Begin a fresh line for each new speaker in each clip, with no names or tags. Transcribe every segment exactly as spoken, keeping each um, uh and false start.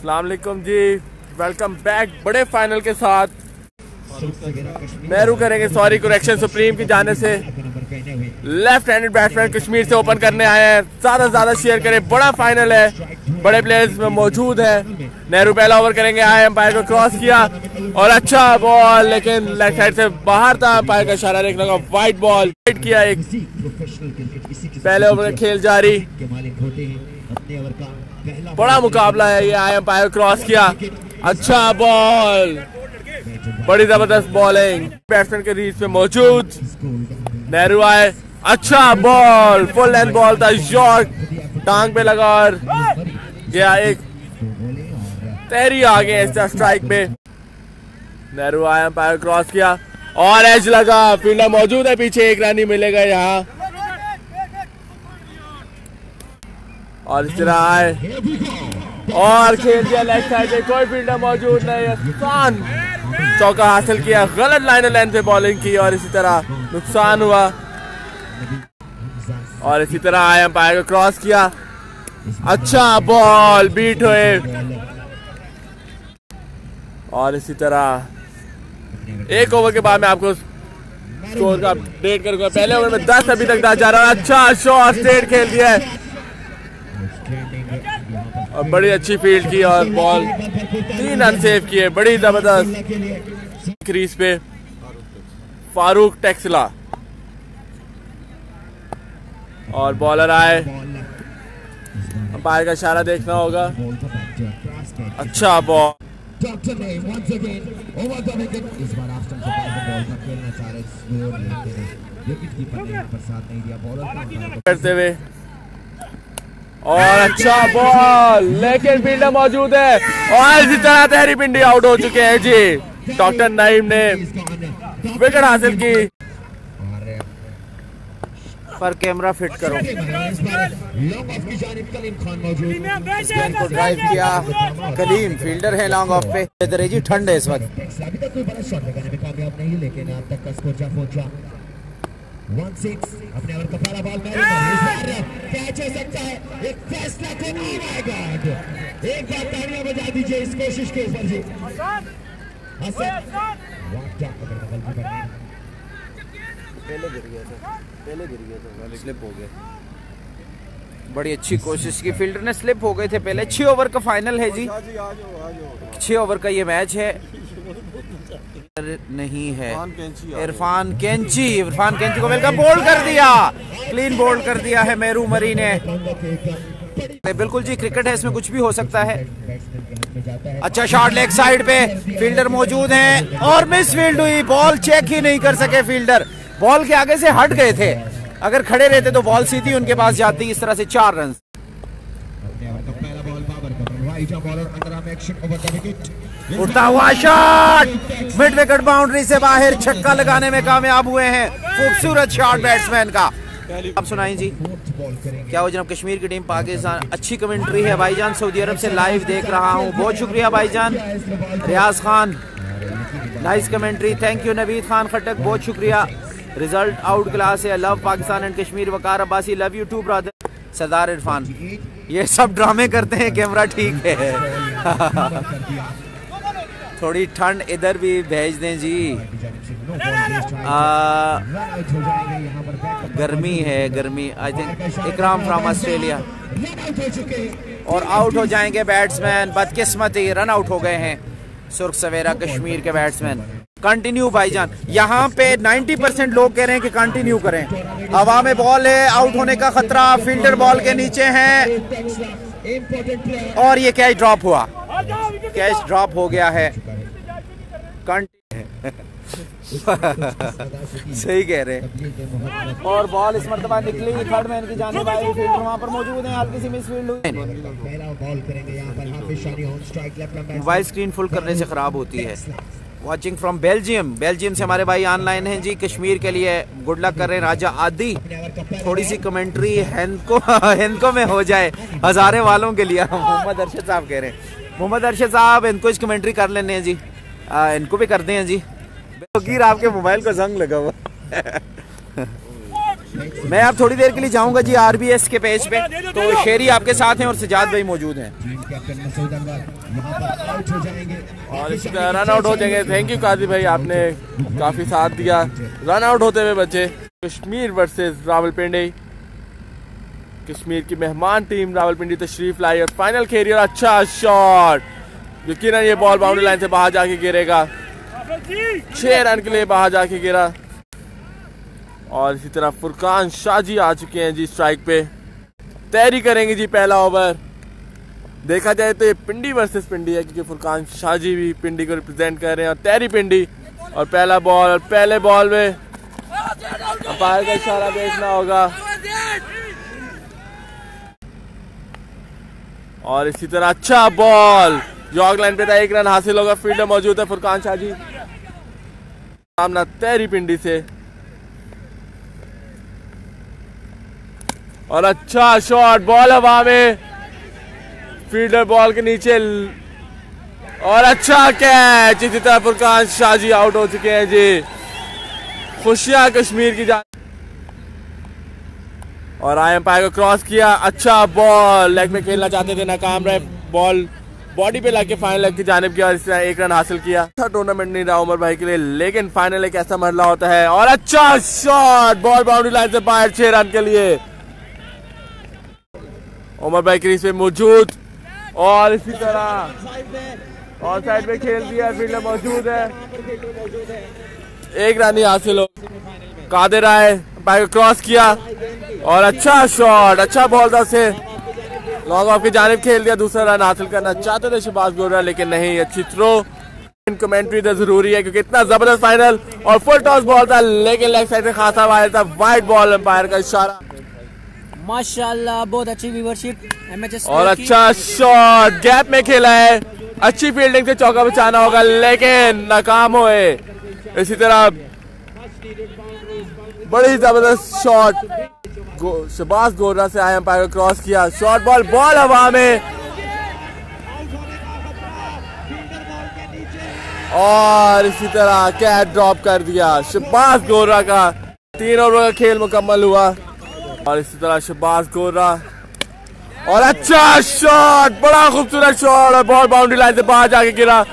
अस्सलाम वालेकुम जी, वेलकम बैक बड़े फाइनल के साथ। मेहरू करेंगे सॉरी करेक्शन सुप्रीम की जाने से लेफ्ट हैंडेड बैट्समैन कश्मीर से ओपन करने आए हैं। ज्यादा से ज्यादा शेयर करें, बड़ा फाइनल है, बड़े प्लेयर्स में मौजूद है। नेहरू पहला ओवर करेंगे, आए अंपायर को क्रॉस किया और अच्छा बॉल, लेकिन लेफ्ट साइड से बाहर था। अंपायर का इशारा देखने का, वाइट बॉल वाइट किया। एक पहले ओवर का खेल जारी, बड़ा मुकाबला है ये। आए अंपायर क्रॉस किया, अच्छा बॉल, बड़ी जबरदस्त बॉलिंग, बैट्समैन के रीच पे मौजूद। नेहरू आए, अच्छा बॉल, फुल लेंथ बॉल था, शॉट टांग पे लगा और गया। एक तहरी आ गए इस स्ट्राइक पे। नेहरू आया, अंपायर क्रॉस किया और एज लगा, फील्डर मौजूद है पीछे, एक रन ही मिलेगा यहाँ। और इस तरह आए और खेल दिया लेफ्ट साइड से, कोई फील्डर मौजूद नहीं, आसान चौका हासिल किया। गलत लाइन लेंथ पे बॉलिंग की और इसी तरह नुकसान हुआ। और इसी तरह आए, अंपायर को क्रॉस किया, अच्छा बॉल, बीट हुए। और इसी तरह एक ओवर के बाद मैं आपको स्कोर का अपडेट करूंगा। पहले ओवर में दस अभी तक जा रहा है। अच्छा शॉट, स्ट्रेट खेल दिया है और बड़ी अच्छी फील्ड की और बॉल तीन रन सेव किए, बड़ी जबरदस्त। क्रीज पे फारूक टेक्सला और बॉलर आए, अंपायर का इशारा देखना होगा। अच्छा बॉल, करते हुए और अच्छा बॉल, लेकिन फील्डर मौजूद है और इसी तरह तहरी पिंडी आउट हो चुके हैं जी। डॉक्टर नईम ने विकेट हासिल की।
पर कैमरा फिट करो। गेंद को ड्राइव किया कलीम, फील्डर है लॉन्ग ऑफ पे। दरेजी ठंड है इस वक्त।
अभी तक कोई बड़ा शॉट लगाने में कामयाब नहीं, लेकिन अब तक का स्कोर पहुंचा वन सिक्स। अपने ओवर का पहला बॉल कैच हो सकता है, एक फैसला को। ओह माय गॉड, एक बार तालियां बजा दीजिए इस कोशिश के ऊपर जी।
पहले गिर गया था, पहले गिर गया था, स्लिप हो गया। बड़ी अच्छी कोशिश की, फील्डर ने स्लिप हो गए थे पहले। छह ओवर का फाइनल है जी, छह ओवर का ये मैच है। नहीं है इरफान कैंची, इरफान कैंची को वेलकम बोल्ड कर दिया, क्लीन बोल्ड कर दिया है मेहरू मरी ने। बिल्कुल जी, क्रिकेट है, इसमें कुछ भी हो सकता है। अच्छा शॉट लेग साइड पे, फील्डर मौजूद हैं और मिस फील्ड हुई, बॉल चेक ही नहीं कर सके फील्डर, बॉल के आगे से हट गए थे। अगर खड़े रहते तो बॉल सीधी उनके पास जाती। इस तरह से चार रन। उठता हुआ शॉट, मिड विकेट बाउंड्री से बाहर, छक्का लगाने में कामयाब हुए हैं। खूबसूरत शॉट बैट्समैन का। आप सुनाई जी, क्या हो जनाब? कश्मीर की टीम पाकिस्तान, अच्छी कमेंट्री है भाईजान, सऊदी अरब से लाइव देख रहा हूँ, बहुत शुक्रिया भाईजान। Riaz Khan, nice commentary, thank you. Naveed Khan Khattak, बहुत शुक्रिया। रिजल्ट आउट क्लास है, love Pakistan and Kashmir. Waqar Abbasi, love you too brother. Sardar Irfan, ये सब ड्रामे करते हैं, कैमरा ठीक है। थोड़ी ठंड इधर भी भेज दें जी। आ, गर्मी है, गर्मी। I think Ikram from Australia. और आउट हो जाएंगे बैट्समैन, बदकिस्मती रन आउट हो गए हैं सुर्ख सवेरा कश्मीर के बैट्समैन। कंटिन्यू भाईजान, यहाँ पे नब्बे परसेंट लोग कह रहे हैं कि कंटिन्यू करें। हवा में बॉल है, आउट होने का खतरा, फील्डर बॉल के नीचे है और ये कैच ड्रॉप हुआ, कैच ड्रॉप हो गया है। सही कह रहे हैं। और बॉल इस मरतबा निकली थर्ड मैन की जाने वाली, फील्डर वहां पर मौजूद हैं, हल्की सी मिस फील्ड हुई। मोबाइल स्क्रीन फुल करने से खराब होती है। वाचिंग फ्रॉम बेल्जियम, बेल्जियम से हमारे भाई ऑनलाइन हैं जी। कश्मीर के लिए गुड लक कर रहे हैं राजा आदि। थोड़ी सी कमेंट्री हेनको हेनको में हो जाए हजारे वालों के लिए। मोहम्मद अरशद साहब कह रहे हैं, मोहम्मद अरशद साहब इनको इस कमेंट्री कर लेने हैं जी, आ, इनको भी करते हैं जी। फकीर आपके मोबाइल को जंग लगा हुआ। मैं आप थोड़ी देर के लिए जाऊंगा जी आरबीएस के पेज पे, तो शेरी आपके साथ हैं और सजाद भाई मौजूद हैं।
और इसी तरह रन आउट हो जाएंगे। थैंक यू काजी भाई, आपने काफी साथ दिया। रन आउट होते हुए बचे कश्मीर वर्सेस रावलपिंडी। कश्मीर की मेहमान टीम रावलपिंडी तशरीफ लाई और फाइनल खेली और अच्छा शॉट, यकीनन ये बॉल बाउंड्री लाइन से बाहर जाके गिरेगा। छह रन के लिए बाहर जाके गिरा। और इसी तरह फुरकान शाहजी आ चुके हैं जी स्ट्राइक पे, तैयारी करेंगे जी पहला ओवर। देखा जाए तो ये पिंडी वर्सेस पिंडी है, क्योंकि फुरकान शाहजी भी पिंडी को रिप्रेजेंट कर रहे हैं और तैयारी पिंडी। और पहला बॉल, और पहले बॉल में अंपायर का इशारा देखना होगा। और इसी तरह अच्छा बॉल जॉग लाइन पे था, एक रन हासिल होगा। फील्डर मौजूद है फुरकान शाहजी, सामना तैयारी पिंडी से। और अच्छा शॉट, बॉल हवा में, फील्डर बॉल के नीचे, और अच्छा कैच। इसी तरह फुरकान शाहजी आउट हो चुके हैं जी। खुशियां कश्मीर की जान। और आई एम्पायर को क्रॉस किया, अच्छा बॉल, लेग में खेलना चाहते थे, नाकाम रहे। बॉल बॉडी पे लग के फाइनल लेग की जानिब किया और इस तरह एक रन हासिल किया। अच्छा टूर्नामेंट नहीं रहा उमर भाई के लिए, लेकिन फाइनल एक ऐसा मरला होता है। और अच्छा शॉट, बॉल बाउंड्री लाइन से बाहर, छह रन के लिए। उमर भाई क्रीज पे मौजूद, और इसी तरह और साइड पे खेल दिया, फील्डर मौजूद है, एक रन ही हासिल हो। कादिर आए, भाई क्रॉस किया और अच्छा शॉट, अच्छा बॉल था उसे, लॉन्ग ऑफ की जानिब खेल दिया। दूसरा रन हासिल करना चाहते थे शहबाज गोरा, लेकिन नहीं। अच्छी थ्रो, कमेंट्री तो जरूरी है क्योंकि इतना जबरदस्त फाइनल। और फुल टॉस बॉल था, लेकिन लेग साइड से खासा वाइड था। वाइड बॉल, अंपायर का इशारा।
माशाल्लाह, बहुत अच्छी व्यूवरशिप एमएचएस।
और अच्छा शॉट, गैप में खेला है, अच्छी फील्डिंग से चौका बचाना होगा, लेकिन नाकाम हुए। इसी तरह बड़ी जबरदस्त शॉट, शहबाज गोरा से आए, अंपायर को क्रॉस किया, शॉर्ट बॉल, बॉल हवा में, और इसी तरह कैच ड्रॉप कर दिया शहबाज गोरा का। तीन ओवर का खेल मुकम्मल हुआ। और इसी तरह शहबाज गोरा, और अच्छा शॉट, बड़ा खूबसूरत शॉट, और बॉल बाउंड्री लाइन से बाहर जाके गिरा।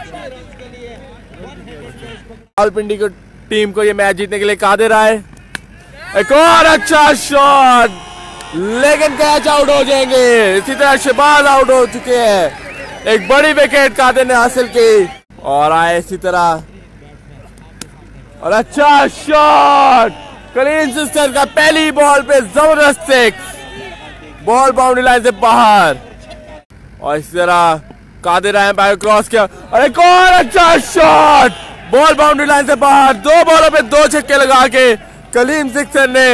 रावलपिंडी को टीम को ये मैच जीतने के लिए कादिर आए। एक और अच्छा शॉट, लेकिन कैच आउट हो जाएंगे। इसी तरह शहबाज आउट हो चुके हैं। एक बड़ी विकेट कादिर ने हासिल की। और आए इसी तरह, और अच्छा शॉट, कलीन सिस्टर का पहली बॉल पे जबरदस्त सिक्स, बॉल बाउंड्री लाइन से बाहर। और इसी तरह कादिर आए, अंपायर क्रॉस किया, और एक और अच्छा शॉट, बॉल बाउंड्री लाइन से बाहर। दो बॉलों पे दो छक्के लगा के कलीम सिक्सर ने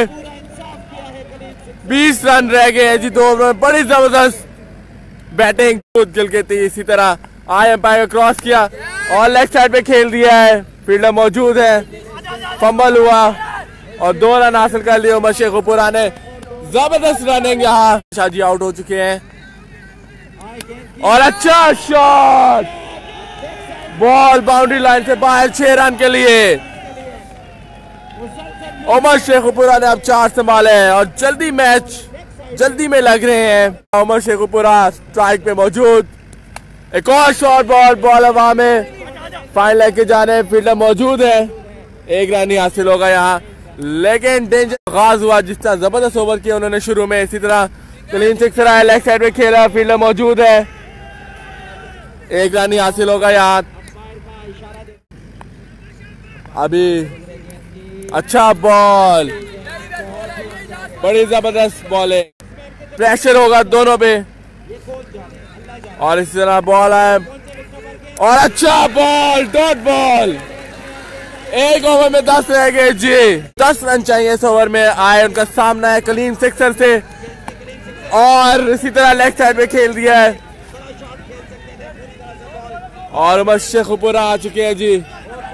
बीस रन रह गए हैं जी दो ओवर में। बड़ी जबरदस्त बैटिंग गिल के थी। इसी तरह आए, अंपायर क्रॉस किया और लेग साइड पे खेल दिया है, फील्डर मौजूद है, फंबल हुआ और दो रन हासिल कर लिए उमर शेखुपुरा ने। जबरदस्त रनिंग, यहाँ शाहजी आउट हो चुके हैं। और अच्छा शॉट, बॉल बाउंड्री लाइन से बाहर, छह रन के लिए। उमर शेखुपुरा ने अब चार संभाले हैं और जल्दी मैच जल्दी में लग रहे हैं। उमर शेखुपुरा स्ट्राइक पे मौजूद, एक और शॉट बॉल, बॉल हवा में, फाइनल लेग के जाने, फील्डर मौजूद है, एक रन ही हासिल होगा यहाँ, लेकिन डेंजर आगाज हुआ। जिस तरह जबरदस्त ओवर किया उन्होंने शुरू में। इसी तरह क्लीन सिक्सर आया, लेग साइड में खेला, फील्डर मौजूद है, एक रन ही हासिल होगा यहाँ। अभी अच्छा बॉल, बड़ी जबरदस्त बॉलिंग, प्रेशर होगा दोनों पे। और इसी तरह बॉल है, और अच्छा बॉल, डॉट बॉल। एक ओवर में दस रह गए जी, दस रन चाहिए इस ओवर में। आए, उनका सामना है कलीन सिक्सर से, और इसी तरह लेग साइड पे खेल दिया है। और उमर शेखुपुरा आ चुके हैं जी।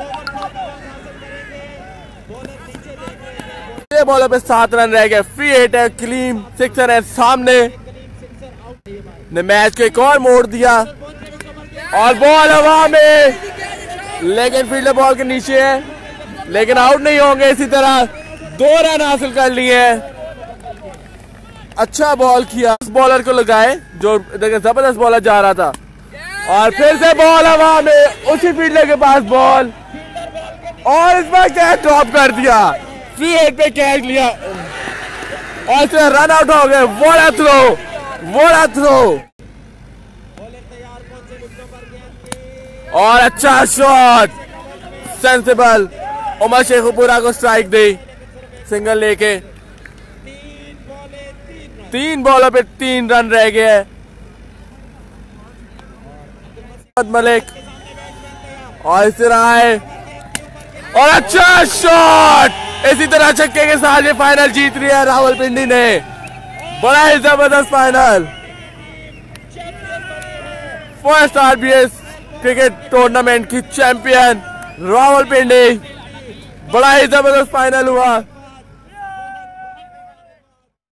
बॉलों पे सात रन रह गए, फ्री हिट है, क्लीन सिक्सर है सामने, ने मैच को एक और मोड़ दिया। और बॉल हवा में, लेकिन फील्डर बॉल के नीचे है, लेकिन आउट नहीं होंगे। इसी तरह दो रन हासिल कर लिए। अच्छा बॉल किया, बॉलर को लगाए जो देखिए जबरदस्त बॉलर जा रहा था, और फिर से बॉल हवा में उसी फील्डर के पास बॉल, और इस बार कैच ड्रॉप कर दिया, फ्री हिट पे कैच लिया और इससे रन आउट हो गए। बड़ा थ्रो, बड़ा थ्रो, और अच्छा शॉट, सेंसिबल। उमर शेखुपुरा को स्ट्राइक दी सिंगल लेके। तीन बॉलों पे तीन रन रह गए। मलिक और इस तरह है, और अच्छा शॉट। इसी तरह छक्के के साथ ये फाइनल जीत रही है रावलपिंडी ने। बड़ा ही जबरदस्त final. First RBS cricket tournament की चैंपियन रावलपिंडी। बड़ा ही जबरदस्त फाइनल हुआ।